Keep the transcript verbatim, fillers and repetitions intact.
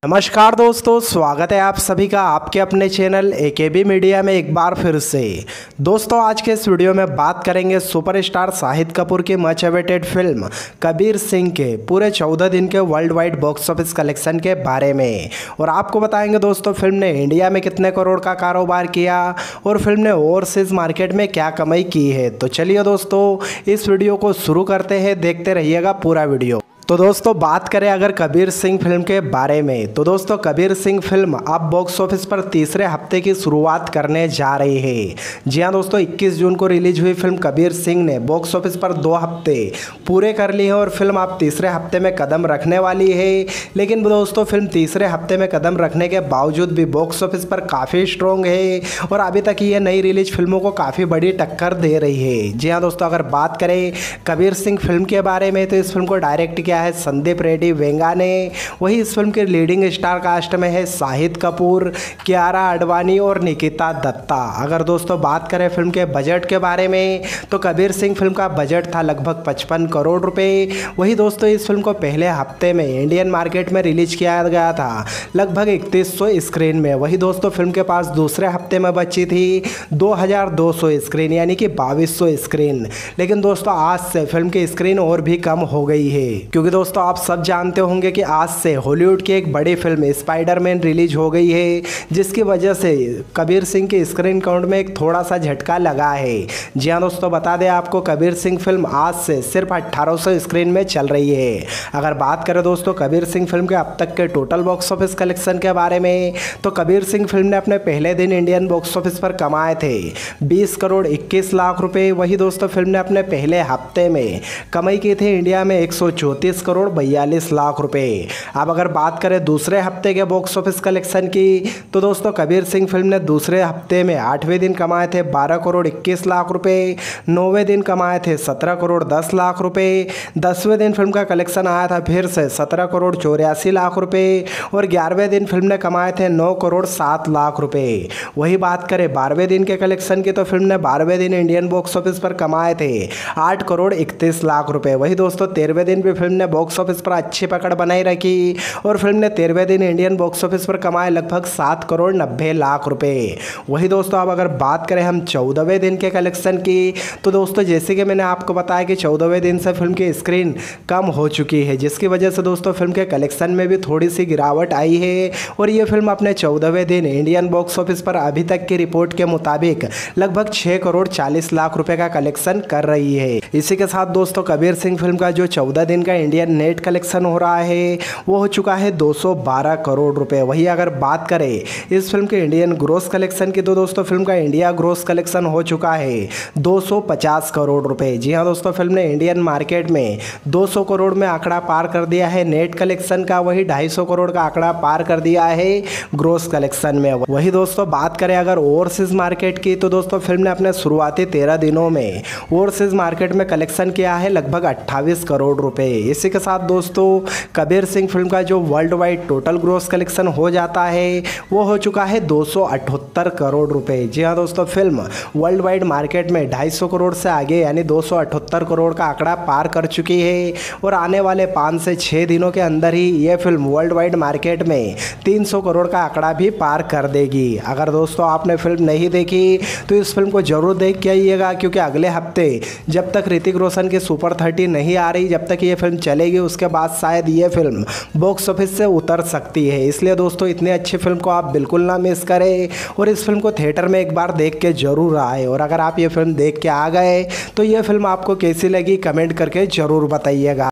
नमस्कार दोस्तों, स्वागत है आप सभी का आपके अपने चैनल एकेबी मीडिया में एक बार फिर से। दोस्तों, आज के इस वीडियो में बात करेंगे सुपरस्टार शाहिद कपूर की much awaited film Kabir Singh के पूरे चौदह दिन के world wide box office collection के बारे में। और आपको बताएंगे दोस्तों, फिल्म ने इंडिया में कितने करोड़ का कारोबार किया और फिल्म ने ओवरसीज मार्केट में क्या कमाई की है। तो चलिए दोस्तों, इस वीडियो को शुरू करते हैं, देखते रहिएगा पूरा वीडियो। तो दोस्तों, बात करें अगर कबीर सिंह फिल्म के बारे में, तो दोस्तों कबीर सिंह फिल्म अब बॉक्स ऑफिस पर तीसरे हफ्ते की शुरुआत करने जा रही है। जी हाँ दोस्तों, इक्कीस जून को रिलीज हुई फिल्म कबीर सिंह ने बॉक्स ऑफिस पर दो हफ्ते पूरे कर लिए हैं और फिल्म अब तीसरे हफ्ते में कदम रखने वाली है। लेकिन दोस्तों, फिल्म तीसरे हफ्ते में कदम रखने के बावजूद भी बॉक्स ऑफिस पर काफ़ी स्ट्रॉन्ग है और अभी तक ये नई रिलीज फिल्मों को काफ़ी बड़ी टक्कर दे रही है। जी हाँ दोस्तों, अगर बात करें कबीर सिंह फिल्म के बारे में, तो इस फिल्म को डायरेक्ट किया है संदीप रेड्डी वेंगा ने। वही इस फिल्म के लीडिंग स्टार कास्ट में है शाहिद कपूर, कियारा आडवाणी और निकिता दत्ता। अगर दोस्तों बात करें फिल्म के बजट के बारे में, तो कबीर सिंह फिल्म का बजट था लगभग पचपन करोड़ रुपए। वही दोस्तों, इस फिल्म को पहले हफ्ते में इंडियन मार्केट में रिलीज किया गया था लगभग इकतीस सौ स्क्रीन में। वही दोस्तों, फिल्म के पास दूसरे हफ्ते में बची थी दो हज़ार दो सौ स्क्रीन, यानी कि बाईस सौ स्क्रीन। लेकिन दोस्तों, आज से फिल्म की स्क्रीन और भी कम हो गई है, क्योंकि दोस्तों आप सब जानते होंगे कि आज से हॉलीवुड की एक बड़ी फिल्म स्पाइडरमैन रिलीज हो गई है, जिसकी वजह से कबीर सिंह के स्क्रीन काउंट में एक थोड़ा सा झटका लगा है। जी हाँ दोस्तों, बता दें आपको, कबीर सिंह फिल्म आज से सिर्फ अठारह सौ स्क्रीन में चल रही है। अगर बात करें दोस्तों कबीर सिंह फिल्म के अब तक के टोटल बॉक्स ऑफिस कलेक्शन के बारे में, तो कबीर सिंह फिल्म ने अपने पहले दिन इंडियन बॉक्स ऑफिस पर कमाए थे बीस करोड़ इक्कीस लाख रुपए। वही दोस्तों, फिल्म ने अपने पहले हफ्ते में कमाई की थी इंडिया में एक सौ चौंतीस करोड़ बयालीस लाख रुपए। अब अगर बात करें दूसरे हफ्ते के बॉक्स ऑफिस कलेक्शन की, तो दोस्तों कबीर सिंह फिल्म ने दूसरे हफ्ते में आठवें दिन कमाए थे बारह करोड़ इक्कीस लाख रुपए, नौवें दिन कमाए थे सत्रह करोड़ दस लाख रुपए, दसवें दिन फिल्म का कलेक्शन आया था फिर से सत्रह करोड़ चौरासी लाख रुपए और ग्यारहवें दिन फिल्म ने कमाए थे नौ करोड़ सात लाख रुपए। वही बात करें बारहवें दिन के कलेक्शन की, तो फिल्म ने बारहवें दिन इंडियन बॉक्स ऑफिस पर कमाए थे आठ करोड़ इकतीस लाख रुपए। वही दोस्तों, तेरहवें दिन भी फिल्म ने बॉक्स ऑफिस पर अच्छी पकड़ बनाई रखी और फिल्म ने तेरहवें दिन इंडियन बॉक्स ऑफिस पर कमाए लगभग सात करोड़ नब्बे लाख रुपए। वही दोस्तों, अब अगर बात करें हम चौदहवें दिन के कलेक्शन की, तो दोस्तों जैसे कि मैंने आपको बताया कि चौदहवें दिन से फिल्म की स्क्रीन कम हो चुकी है, जिसकी वजह से दोस्तों फिल्म के कलेक्शन में भी थोड़ी सी गिरावट आई है और ये फिल्म अपने चौदहवें दिन इंडियन बॉक्स ऑफिस पर अभी तक की रिपोर्ट के मुताबिक लगभग छः करोड़ चालीस लाख रुपए का कलेक्शन कर रही है। इसी के साथ दोस्तों कबीर सिंह फिल्म का जो चौदह दिन का इंडियन नेट कलेक्शन हो रहा है वो हो चुका है दो सौ बारह करोड़ रुपए। वही अगर बात करें इस फिल्म के इंडियन ग्रोस कलेक्शन की, तो दोस्तों फिल्म का इंडिया ग्रोस कलेक्शन हो चुका है दो सौ पचास करोड़ रुपए। जी हाँ दोस्तों, फिल्म ने इंडियन मार्केट में दो सौ करोड़ में आंकड़ा पार कर दिया है नेट कलेक्शन का, वही ढाई सौ करोड़ का आंकड़ा पार कर दिया है ग्रोस कलेक्शन में। वही दोस्तों, बात करें अगर ओवरसीज मार्केट की, तो दोस्तों फिल्म ने अपने शुरुआती तेरह दिनों में ओवरसीज मार्केट में कलेक्शन किया है लगभग अट्ठाईस करोड़ रुपए। इसी के साथ दोस्तों कबीर सिंह फिल्म का जो world wide total gross collection हो जाता है वो हो चुका है दो सौ अठहत्तर करोड़ रुपए। जी हाँ दोस्तों, फिल्म वर्ल्ड वाइड मार्केट में ढाई सौ करोड़ से आगे यानी दो सौ अठहत्तर करोड़ का आंकड़ा पार कर चुकी है और आने वाले पाँच से छः दिनों के अंदर ही ये फिल्म वर्ल्ड वाइड मार्केट में तीन सौ करोड़ का आंकड़ा भी पार कर देगी। अगर दोस्तों आपने फिल्म नहीं देखी तो इस फिल्म को जरूर देख के आइएगा, क्योंकि अगले हफ्ते जब तक ऋतिक रोशन की सुपर थर्टी नहीं आ रही, जब तक ये फिल्म चलेगी उसके बाद शायद ये फिल्म बॉक्स ऑफिस से उतर सकती है। इसलिए दोस्तों इतनी अच्छी फिल्म को आप बिल्कुल ना मिस करें और इस फिल्म को थिएटर में एक बार देख के जरूर आए। और अगर आप ये फिल्म देख के आ गए तो ये फिल्म आपको कैसी लगी कमेंट करके जरूर बताइएगा।